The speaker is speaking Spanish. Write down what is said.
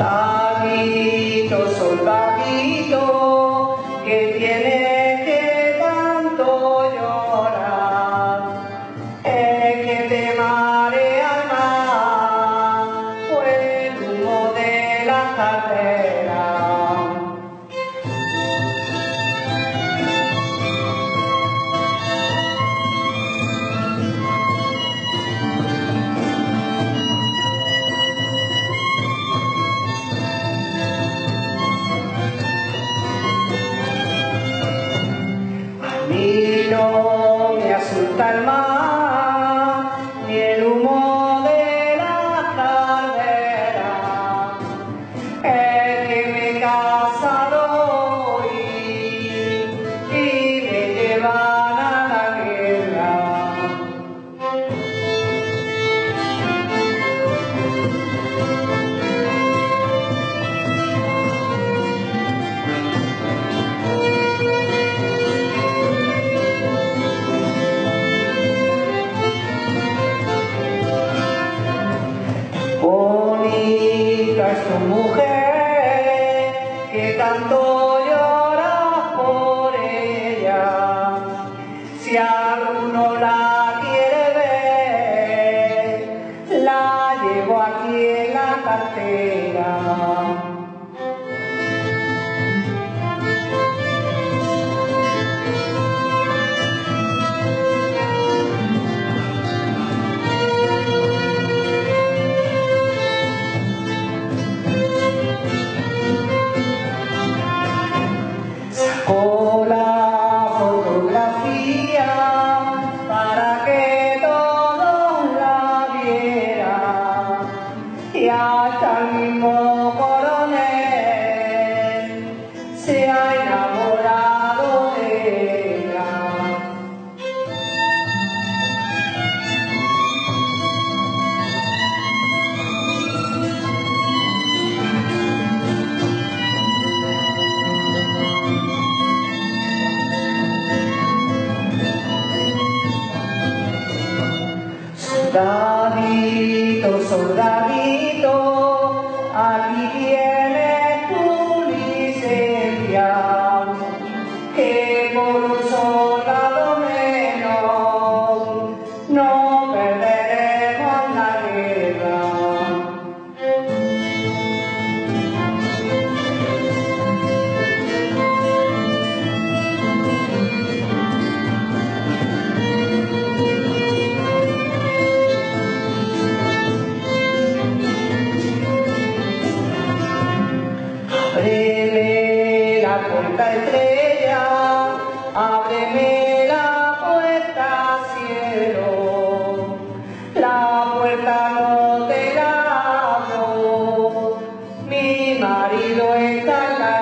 Soldadito, soldadito, que tienes que tanto llorar, es que te marea más, fue el humo de la carrera. Y no me asusta el mar, ni el humo de la caldera, es que me he casado hoy y me llevan a la guerra. Bonita es tu mujer, que tanto lloras por ella. Si alguno la quiere ver, la llevo aquí en la cartera. Sacó la fotografía para que todos la vieran y hasta el mismo coronel se ha enamorado de ella. Soldadito, soldadito, aquí tienes tu licencia, que por un soldado menos no perderemos la guerra. Ábreme la puerta estrella, ábreme la puerta cielo, la puerta no te la abro, mi marido está en la